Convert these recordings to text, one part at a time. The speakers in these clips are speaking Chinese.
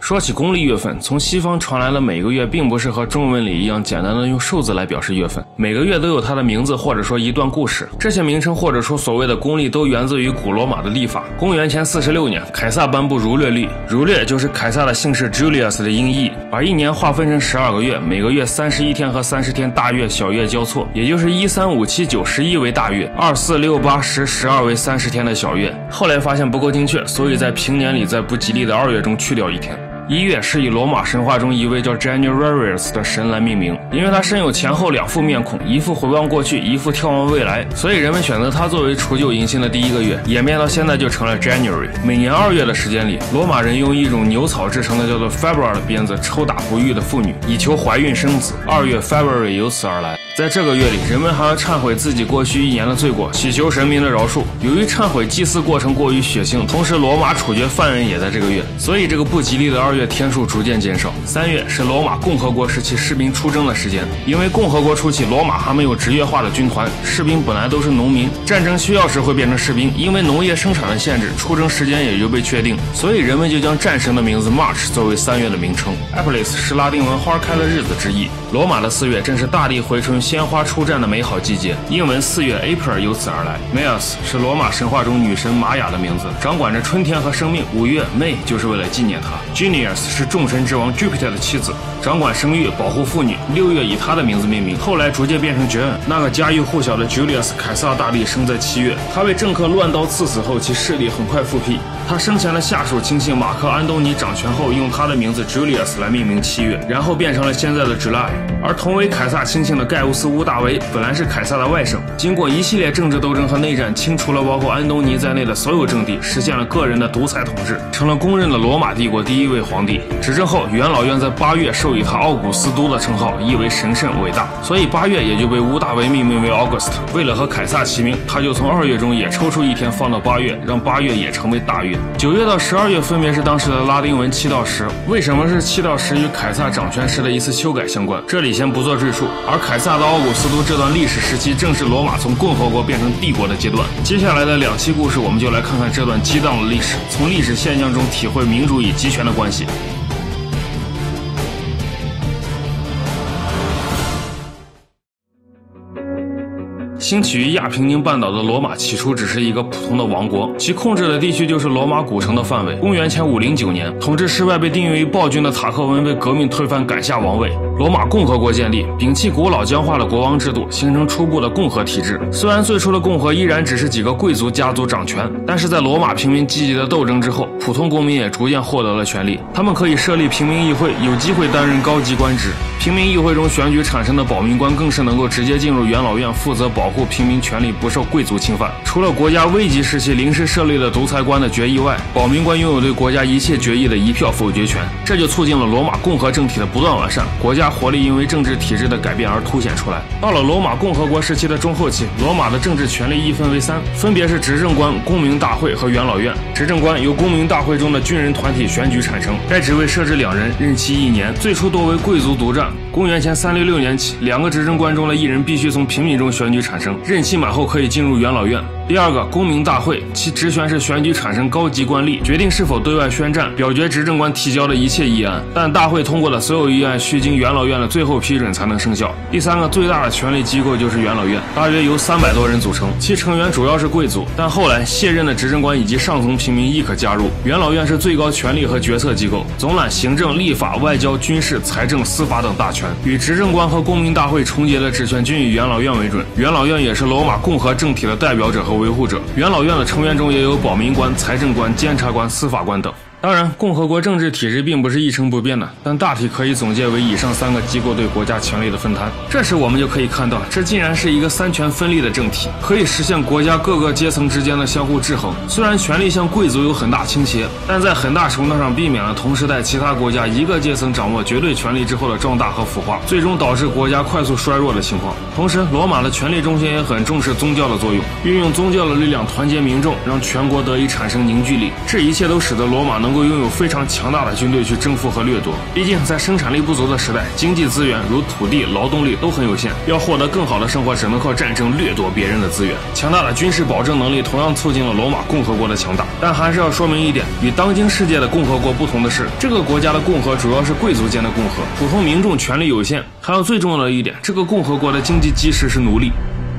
说起公历月份，从西方传来的每个月并不是和中文里一样简单的用数字来表示月份，每个月都有它的名字或者说一段故事。这些名称或者说所谓的公历都源自于古罗马的历法。公元前46年，凯撒颁布儒略历，儒略就是凯撒的姓氏 Julius 的音译，把一年划分成12个月，每个月31天和30天大月小月交错，也就是13、5、7、9、11为大月，2、4、6、8、10、12为30天的小月。后来发现不够精确，所以在平年里在不吉利的2月中去掉1天。1月是以罗马神话中一位叫 Januarius 的神来命名，因为他身有前后2副面孔，一副回望过去，一副眺望未来，所以人们选择他作为除旧迎新的第1个月，演变到现在就成了 January。每年2月的时间里，罗马人用一种牛草制成的叫做 Februar 的鞭子抽打不育的妇女，以求怀孕生子。2月 February 由此而来。在这个月里，人们还要忏悔自己过去1年的罪过，祈求神明的饶恕。由于忏悔祭祀过程过于血腥，同时罗马处决犯人也在这个月，所以这个不吉利的2月天数逐渐减少。3月是罗马共和国时期士兵出征的时间，因为共和国初期罗马还没有职业化的军团，士兵本来都是农民，战争需要时会变成士兵，因为农业生产的限制，出征时间也就被确定，所以人们就将战神的名字 March 作为3月的名称。Aprilis 是拉丁文花开的日子之意，罗马的4月正是大地回春、鲜花出绽的美好季节，英文4月 April 由此而来。Maius 是罗马神话中女神玛雅的名字，掌管着春天和生命。5月 May 就是为了纪念她。Genius 是众神之王 Jupiter 的妻子，掌管生育、保护妇女。6月以她的名字命名，后来逐渐变成 June。那个家喻户晓的 Julius 凯撒大帝生在7月，他被政客乱刀刺死后，其势力很快复辟。他生前的下属亲信马克安东尼掌权后，用他的名字 Julius 来命名7月，然后变成了现在的 July。而同为凯撒亲信的盖乌斯·乌大维本来是凯撒的外甥，经过一系列政治斗争和内战，清除了包括安东尼在内的所有政敌，实现了个人的独裁统治，成了公认的罗马帝国第1位皇帝。执政后，元老院在8月授予他奥古斯都的称号，意为神圣伟大，所以8月也就被乌大维命名为 August。为了和凯撒齐名，他就从2月中也抽出1天放到8月，让8月也成为大月。9月到12月分别是当时的拉丁文7到10，为什么是7到10与凯撒掌权时的一次修改相关，这里先不做赘述。而凯撒到奥古斯都这段历史时期，正是罗马从共和国变成帝国的阶段。接下来的2期故事，我们就来看看这段激荡的历史，从历史现象中体会民主与集权的关系。兴起于亚平宁半岛的罗马起初只是一个普通的王国，其控制的地区就是罗马古城的范围。公元前509年，统治失败被定义为暴君的塔克文被革命推翻，赶下王位。罗马共和国建立，摒弃古老僵化的国王制度，形成初步的共和体制。虽然最初的共和依然只是几个贵族家族掌权，但是在罗马平民积极的斗争之后，普通公民也逐渐获得了权利。他们可以设立平民议会，有机会担任高级官职。平民议会中选举产生的保民官更是能够直接进入元老院，负责保护平民权利不受贵族侵犯。除了国家危急时期临时设立的独裁官的决议外，保民官拥有对国家一切决议的1票否决权，这就促进了罗马共和政体的不断完善，国家活力因为政治体制的改变而凸显出来。到了罗马共和国时期的中后期，罗马的政治权力一分为3，分别是执政官、公民大会和元老院。执政官由公民大会中的军人团体选举产生，该职位设置2人，任期1年，最初多为贵族独占。公元前366年起，2个执政官中的1人必须从平民中选举产生，任期满后可以进入元老院。第2个公民大会，其职权是选举产生高级官吏，决定是否对外宣战，表决执政官提交的一切议案，但大会通过的所有议案需经元老院的最后批准才能生效。第3个最大的权力机构就是元老院，大约由300多人组成，其成员主要是贵族，但后来卸任的执政官以及上层平民亦可加入。元老院是最高权力和决策机构，总揽行政、立法、外交、军事、财政、司法等大权，与执政官和公民大会重叠的职权均以元老院为准。元老院也是罗马共和政体的代表者和维护者。元老院的成员中也有保民官、财政官、监察官、司法官等。当然，共和国政治体制并不是一成不变的，但大体可以总结为以上3个机构对国家权力的分摊。这时我们就可以看到，这竟然是一个3权分立的政体，可以实现国家各个阶层之间的相互制衡。虽然权力向贵族有很大倾斜，但在很大程度上避免了同时代其他国家一个阶层掌握绝对权力之后的壮大和腐化，最终导致国家快速衰弱的情况。同时，罗马的权力中心也很重视宗教的作用，运用宗教的力量团结民众，让全国得以产生凝聚力。这一切都使得罗马能能够拥有非常强大的军队去征服和掠夺。毕竟在生产力不足的时代，经济资源如土地、劳动力都很有限，要获得更好的生活，只能靠战争掠夺别人的资源。强大的军事保证能力同样促进了罗马共和国的强大。但还是要说明一点，与当今世界的共和国不同的是，这个国家的共和主要是贵族间的共和，普通民众权力有限。还有最重要的一点，这个共和国的经济基石是奴隶。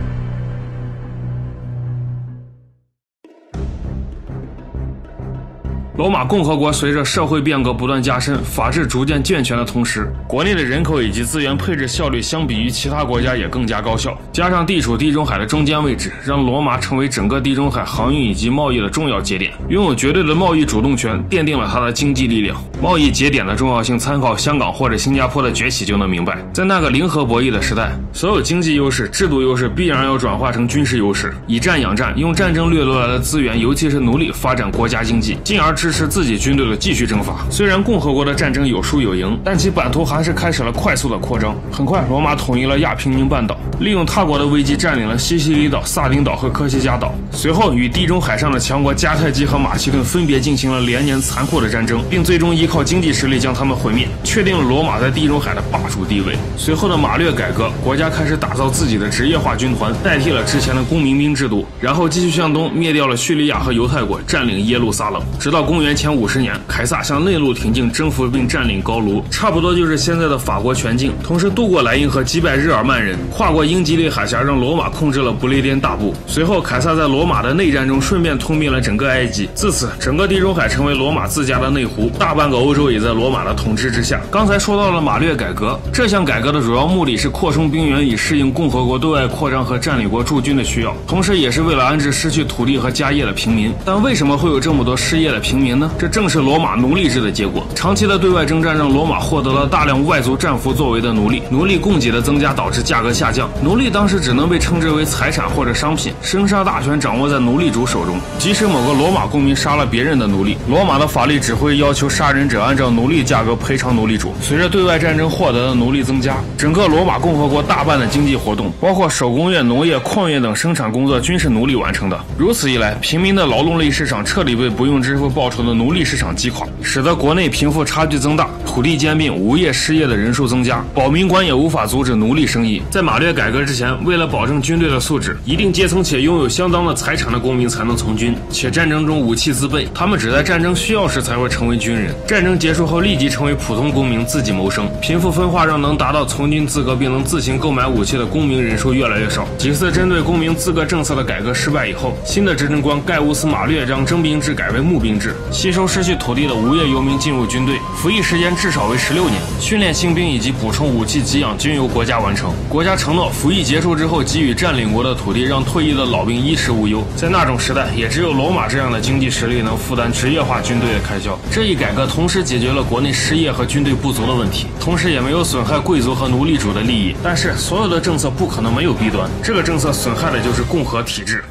罗马共和国随着社会变革不断加深，法治逐渐健全的同时，国内的人口以及资源配置效率相比于其他国家也更加高效。加上地处地中海的中间位置，让罗马成为整个地中海航运以及贸易的重要节点，拥有绝对的贸易主动权，奠定了它的经济力量。贸易节点的重要性，参考香港或者新加坡的崛起就能明白。在那个零和博弈的时代，所有经济优势、制度优势必然要转化成军事优势，以战养战，用战争掠夺来的资源，尤其是奴隶，发展国家经济，进而支持自己军队的继续征伐。虽然共和国的战争有输有赢，但其版图还是开始了快速的扩张。很快，罗马统一了亚平宁半岛，利用他国的危机占领了西西里岛、萨丁岛和科西嘉岛。随后，与地中海上的强国迦太基和马其顿分别进行了连年残酷的战争，并最终依靠经济实力将他们毁灭，确定了罗马在地中海的霸主地位。随后的马略改革，国家开始打造自己的职业化军团，代替了之前的公民兵制度，然后继续向东灭掉了叙利亚和犹太国，占领耶路撒冷。直到公元前50年，凯撒向内陆挺进，征服并占领高卢，差不多就是现在的法国全境，同时渡过莱茵河，击败日耳曼人，跨过英吉利海峡，让罗马控制了不列颠大部。随后，凯撒在罗马的内战中顺便吞并了整个埃及，自此整个地中海成为罗马自家的内湖，大半个欧洲也在罗马的统治之下。刚才说到了马略改革，这项改革的主要目的是扩充兵源，以适应共和国对外扩张和占领国驻军的需要，同时也是为了安置失去土地和家业的平民。但为什么会有这么多失业的平民呢？这正是罗马奴隶制的结果。长期的对外征战让罗马获得了大量外族战俘作为的奴隶，奴隶供给的增加导致价格下降。奴隶当时只能被称之为财产或者商品，生杀大权掌握在奴隶主手中。即使某个罗马公民杀了别人的奴隶，罗马的法律只会要求杀人者按照奴隶价格赔偿奴隶主。随着对外战争获得的奴隶增加，整个罗马共和国大半的经济活动，包括手工业、农业、矿业等生产工作，均是奴隶完成的。如此一来，平民的劳动力市场彻底被不用支付报酬的奴隶市场击垮，使得国内贫富差距增大，土地兼并，无业失业的人数增加，保民官也无法阻止奴隶生意。在马略改革之前，为了保证军队的素质，一定阶层且拥有相当的财产的公民才能从军，且战争中武器自备，他们只在战争需要时才会成为军人。战争结束后立即成为普通公民，自己谋生。贫富分化让能达到从军资格并能自行购买武器的公民人数越来越少。几次针对公民资格政策的改革失败以后，新的执政官盖乌斯·马略将征兵制改为募兵制，吸收失去土地的无业游民进入军队，服役时间至少为16年，训练新兵以及补充武器给养均由国家完成。国家承诺服役结束之后给予占领国的土地，让退役的老兵衣食无忧。在那种时代，也只有罗马这样的经济实力能负担职业化军队的开销。这一改革同时解决了国内失业和军队不足的问题，同时也没有损害贵族和奴隶主的利益。但是所有的政策不可能没有弊端，这个政策损害的就是共和体制。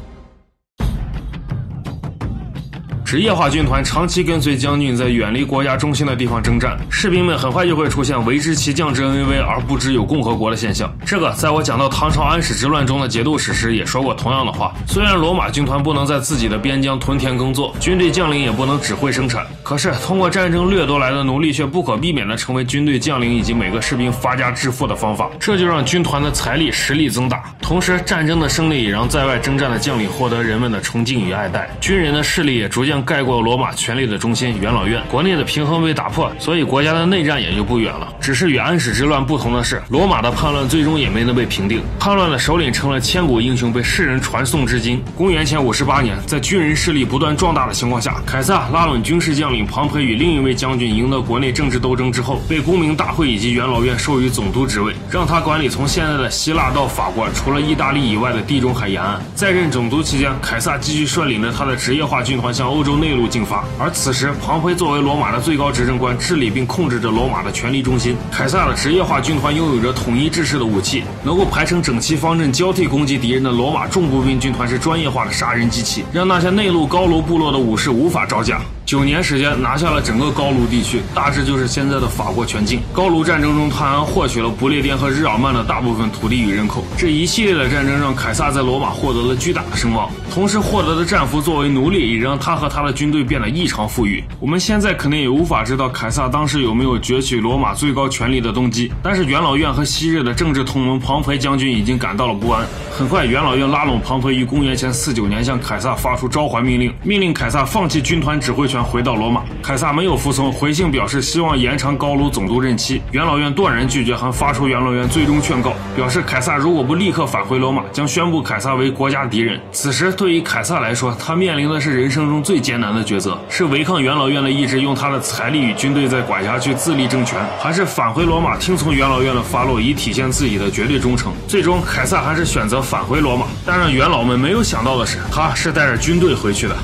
职业化军团长期跟随将军在远离国家中心的地方征战，士兵们很快就会出现为知其将之恩威而不知有共和国的现象。这个在我讲到唐朝安史之乱中的节度使时也说过同样的话。虽然罗马军团不能在自己的边疆屯田耕作，军队将领也不能指挥生产，可是通过战争掠夺来的奴隶却不可避免地成为军队将领以及每个士兵发家致富的方法，这就让军团的财力实力增大。同时战争的胜利也让在外征战的将领获得人们的崇敬与爱戴，军人的势力也逐渐盖过罗马权力的中心元老院，国内的平衡被打破，所以国家的内战也就不远了。只是与安史之乱不同的是，罗马的叛乱最终也没能被平定，叛乱的首领成了千古英雄，被世人传颂至今。公元前58年，在军人势力不断壮大的情况下，凯撒拉拢军事将领庞培与另一位将军赢得国内政治斗争之后，被公民大会以及元老院授予总督职位，让他管理从现在的希腊到法国除了意大利以外的地中海沿岸。在任总督期间，凯撒继续率领着他的职业化军团向欧洲内陆进发，而此时庞培作为罗马的最高执政官，治理并控制着罗马的权力中心。凯撒的职业化军团拥有着统一制式的武器，能够排成整齐方阵交替攻击敌人的罗马重步兵军团是专业化的杀人机器，让那些内陆高卢部落的武士无法招架。 9年时间拿下了整个高卢地区，大致就是现在的法国全境。高卢战争中，他获取了不列颠和日耳曼的大部分土地与人口。这一系列的战争让凯撒在罗马获得了巨大的声望，同时获得的战俘作为奴隶，也让他和他的军队变得异常富裕。我们现在肯定也无法知道凯撒当时有没有攫取罗马最高权力的动机，但是元老院和昔日的政治同盟庞培将军已经感到了不安。很快，元老院拉拢庞培于公元前49年向凯撒发出召还命令，命令凯撒放弃军团指挥权，回到罗马。凯撒没有服从，回信表示希望延长高卢总督任期。元老院断然拒绝，还发出元老院最终劝告，表示凯撒如果不立刻返回罗马，将宣布凯撒为国家敌人。此时对于凯撒来说，他面临的是人生中最艰难的抉择，是违抗元老院的意志，用他的财力与军队在管辖区自立政权，还是返回罗马听从元老院的发落，以体现自己的绝对忠诚。最终凯撒还是选择返回罗马，但让元老们没有想到的是，他是带着军队回去的。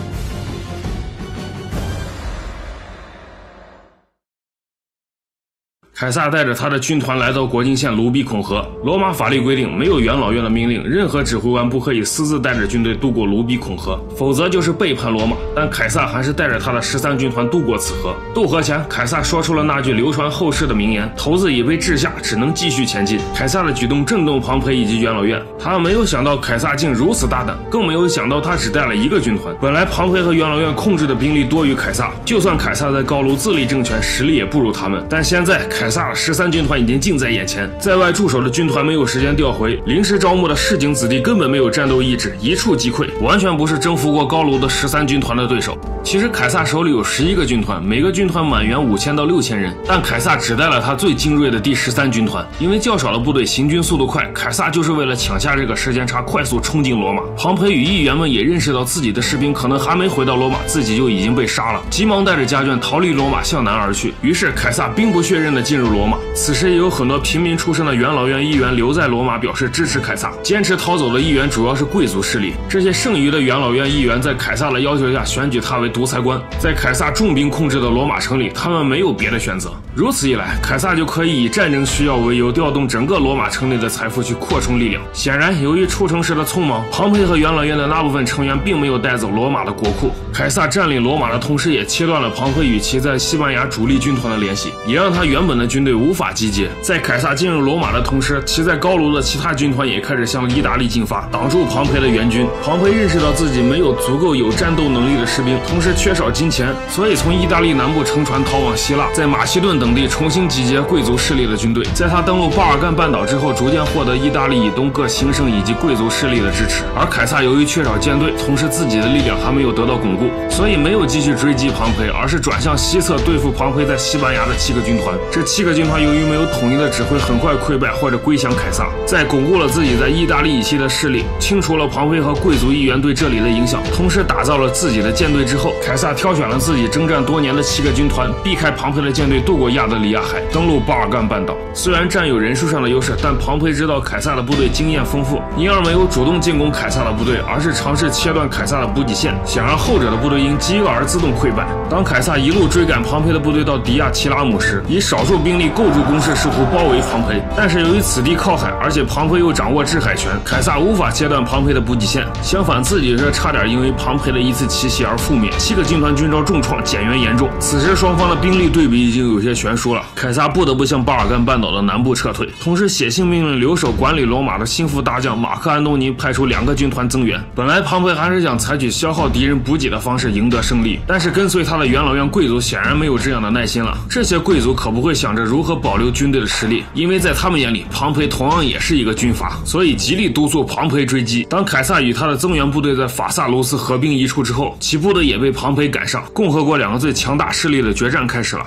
凯撒带着他的军团来到国境线卢比孔河。罗马法律规定，没有元老院的命令，任何指挥官不可以私自带着军队渡过卢比孔河，否则就是背叛罗马。但凯撒还是带着他的13军团渡过此河。渡河前，凯撒说出了那句流传后世的名言：头子已被掷下，只能继续前进。凯撒的举动震动庞培以及元老院，他没有想到凯撒竟如此大胆，更没有想到他只带了一个军团。本来庞培和元老院控制的兵力多于凯撒，就算凯撒在高卢自立政权，实力也不如他们。但现在凯撒的13军团已经近在眼前，在外驻守的军团没有时间调回，临时招募的市井子弟根本没有战斗意志，一触即溃，完全不是征服过高卢的13军团的对手。其实凯撒手里有11个军团，每个军团满员5000到6000人，但凯撒只带了他最精锐的第13军团。因为较少的部队行军速度快，凯撒就是为了抢下这个时间差，快速冲进罗马。庞培与议员们也认识到自己的士兵可能还没回到罗马，自己就已经被杀了，急忙带着家眷逃离罗马向南而去。于是凯撒兵不血刃地进入罗马。此时也有很多平民出身的元老院议员留在罗马，表示支持凯撒。坚持逃走的议员主要是贵族势力，这些剩余的元老院议员在凯撒的要求下选举他为独裁官。在凯撒重兵控制的罗马城里，他们没有别的选择。如此一来，凯撒就可以以战争需要为由，调动整个罗马城内的财富去扩充力量。显然，由于出城时的匆忙，庞培和元老院的那部分成员并没有带走罗马的国库。凯撒占领罗马的同时，也切断了庞培与其在西班牙主力军团的联系，也让他原本的军队无法集结。在凯撒进入罗马的同时，其在高卢的其他军团也开始向意大利进发，挡住庞培的援军。庞培认识到自己没有足够有战斗能力的士兵，同时缺少金钱，所以从意大利南部乘船逃往希腊，在马其顿等地重新集结贵族势力的军队。在他登陆巴尔干半岛之后，逐渐获得意大利以东各行省以及贵族势力的支持。而凯撒由于缺少舰队，同时自己的力量还没有得到巩固，所以没有继续追击庞培，而是转向西侧对付庞培在西班牙的7个军团。这7个军团由于没有统一的指挥，很快溃败或者归降凯撒。在巩固了自己在意大利以西的势力，清除了庞培和贵族议员对这里的影响，同时打造了自己的舰队之后，凯撒挑选了自己征战多年的7个军团，避开庞培的舰队，渡过亚得里亚海，登陆巴尔干半岛。虽然占有人数上的优势，但庞培知道凯撒的部队经验丰富，因而没有主动进攻凯撒的部队，而是尝试切断凯撒的补给线。显然后者的部队因饥饿而自动溃败。当凯撒一路追赶庞培的部队到迪亚齐拉姆时，以少数兵力构筑工事，试图包围庞培，但是由于此地靠海，而且庞培又掌握制海权，凯撒无法切断庞培的补给线。相反，自己这差点因为庞培的一次奇袭而覆灭，7个军团均遭重创，减员严重。此时双方的兵力对比已经有些悬殊了，凯撒不得不向巴尔干半岛的南部撤退，同时写信命令留守管理罗马的心腹大将马克安东尼派出2个军团增援。本来庞培还是想采取消耗敌人补给的方式赢得胜利，但是跟随他的元老院贵族显然没有这样的耐心了。这些贵族可不会想着如何保留军队的实力，因为在他们眼里，庞培同样也是一个军阀，所以极力督促庞培追击。当凯撒与他的增援部队在法萨卢斯合兵一处之后，其部队也被庞培赶上，共和国2个最强大势力的决战开始了。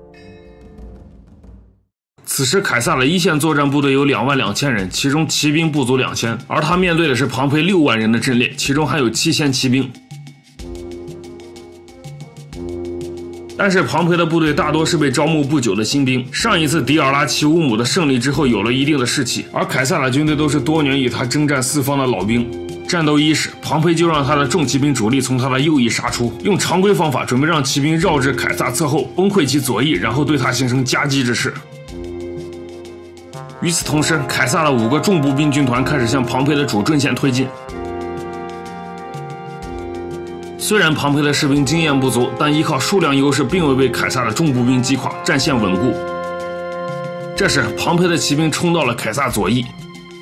此时凯撒的一线作战部队有22000人，其中骑兵不足2000，而他面对的是庞培6万人的阵列，其中还有7000骑兵。但是庞培的部队大多是被招募不久的新兵，上一次迪尔拉齐乌姆的胜利之后有了一定的士气，而凯撒的军队都是多年与他征战四方的老兵。战斗伊始，庞培就让他的重骑兵主力从他的右翼杀出，用常规方法准备让骑兵绕至凯撒侧后，崩溃其左翼，然后对他形成夹击之势。与此同时，凯撒的5个重步兵军团开始向庞培的主阵线推进。 虽然庞培的士兵经验不足，但依靠数量优势，并未被凯撒的重步兵击垮，战线稳固。这时，庞培的骑兵冲到了凯撒左翼，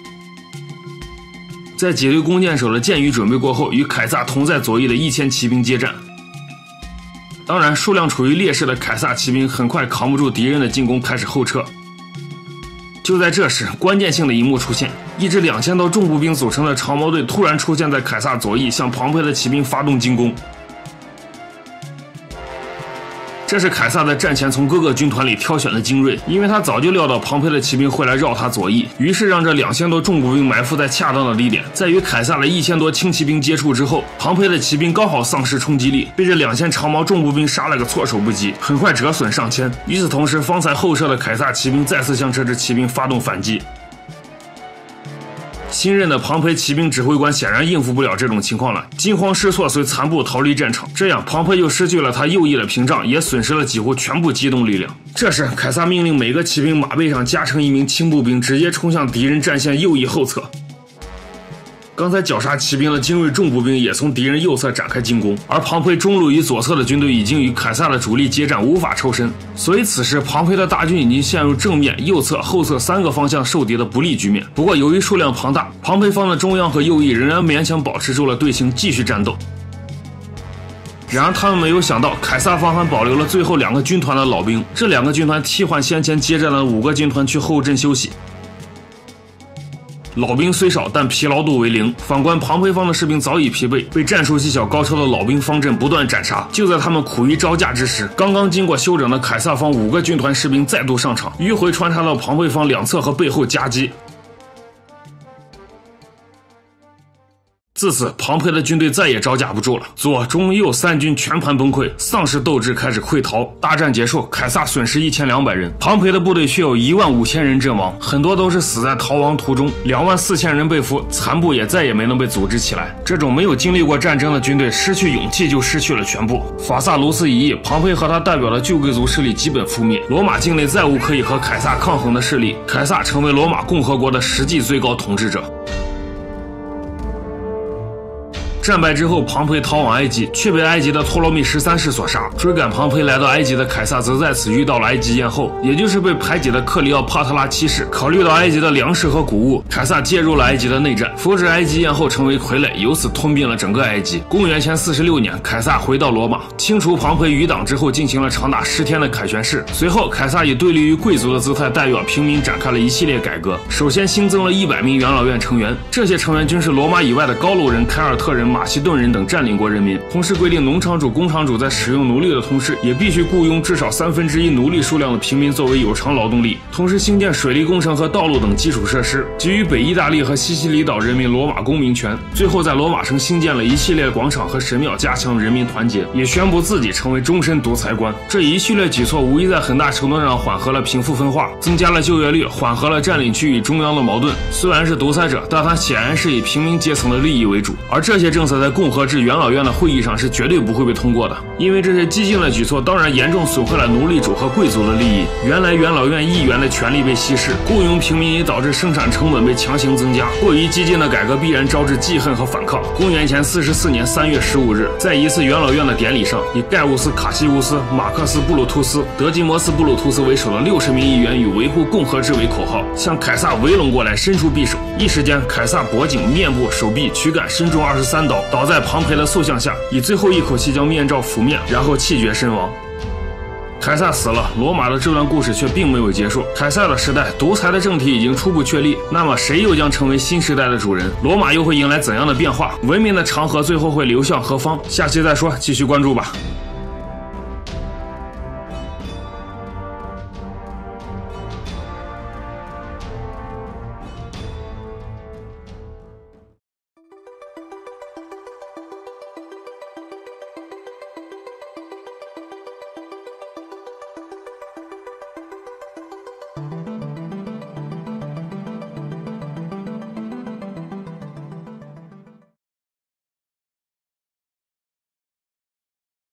在几队弓箭手的箭雨准备过后，与凯撒同在左翼的1000骑兵接战。当然，数量处于劣势的凯撒骑兵很快扛不住敌人的进攻，开始后撤。就在这时，关键性的一幕出现，一支2000多重步兵组成的长矛队突然出现在凯撒左翼，向庞培的骑兵发动进攻。这是凯撒在战前从各个军团里挑选的精锐，因为他早就料到庞培的骑兵会来绕他左翼，于是让这2000多重步兵埋伏在恰当的地点。在与凯撒的1000多轻骑兵接触之后，庞培的骑兵刚好丧失冲击力，被这2000长矛重步兵杀了个措手不及，很快折损上千。与此同时，方才后撤的凯撒骑兵再次向这支骑兵发动反击。新任的庞培骑兵指挥官显然应付不了这种情况了，惊慌失措，遂残部逃离战场。这样，庞培就失去了他右翼的屏障，也损失了几乎全部机动力量。这时，凯撒命令每个骑兵马背上加成1名轻步兵，直接冲向敌人战线右翼后侧。刚才绞杀骑兵的精锐重步兵也从敌人右侧展开进攻，而庞培中路与左侧的军队已经与凯撒的主力接战，无法抽身，所以此时庞培的大军已经陷入正面、右侧、后侧3个方向受敌的不利局面。不过由于数量庞大，庞培方的中央和右翼仍然勉强保持住了队形，继续战斗。然而他们没有想到，凯撒方还保留了最后2个军团的老兵，这2个军团替换先前接战的5个军团去后阵休息。老兵虽少，但疲劳度为0。反观庞培方的士兵早已疲惫，被战术技巧高超的老兵方阵不断斩杀。就在他们苦于招架之时，刚刚经过休整的凯撒方5个军团士兵再度上场，迂回穿插到庞培方两侧和背后夹击。自此，庞培的军队再也招架不住了，左、中、右3军全盘崩溃，丧失斗志，开始溃逃。大战结束，凯撒损失1200人，庞培的部队却有15000人阵亡，很多都是死在逃亡途中，24000人被俘，残部也再也没能被组织起来。这种没有经历过战争的军队，失去勇气就失去了全部。法萨卢斯一役，庞培和他代表的旧贵族势力基本覆灭，罗马境内再无可以和凯撒抗衡的势力，凯撒成为罗马共和国的实际最高统治者。战败之后，庞培逃往埃及，却被埃及的托勒密13世所杀。追赶庞培来到埃及的凯撒，则在此遇到了埃及艳后，也就是被排挤的克里奥帕特拉7世。考虑到埃及的粮食和谷物，凯撒介入了埃及的内战，扶植埃及艳后成为傀儡，由此吞并了整个埃及。公元前46年，凯撒回到罗马，清除庞培余党之后，进行了长达10天的凯旋式。随后，凯撒以对立于贵族的姿态代表平民，展开了一系列改革。首先新增了100名元老院成员，这些成员均是罗马以外的高卢人、凯尔特人、马其顿人等占领国人民。同时规定，农场主、工厂主在使用奴隶的同时，也必须雇佣至少1/3奴隶数量的平民作为有偿劳动力。同时兴建水利工程和道路等基础设施，给予北意大利和西西里岛人民罗马公民权。最后在罗马城兴建了一系列广场和神庙，加强人民团结，也宣布自己成为终身独裁官。这一系列举措无疑在很大程度上缓和了贫富分化，增加了就业率，缓和了占领区与中央的矛盾。虽然是独裁者，但他显然是以平民阶层的利益为主，而这些政策在共和制元老院的会议上是绝对不会被通过的，因为这些激进的举措当然严重损害了奴隶主和贵族的利益。原来元老院议员的权力被稀释，雇佣平民也导致生产成本被强行增加。过于激进的改革必然招致记恨和反抗。公元前44年3月15日，在一次元老院的典礼上，以盖乌斯·卡西乌斯、马克斯·布鲁图斯、德基摩斯·布鲁图斯为首的60名议员以维护共和制为口号，向凯撒围拢过来，伸出匕首。一时间，凯撒脖颈、面部、手臂、躯干身中23刀，倒在庞培的塑像下，以最后一口气将面罩覆面，然后气绝身亡。凯撒死了，罗马的这段故事却并没有结束。凯撒的时代，独裁的政体已经初步确立，那么谁又将成为新时代的主人？罗马又会迎来怎样的变化？文明的长河最后会流向何方？下期再说，继续关注吧。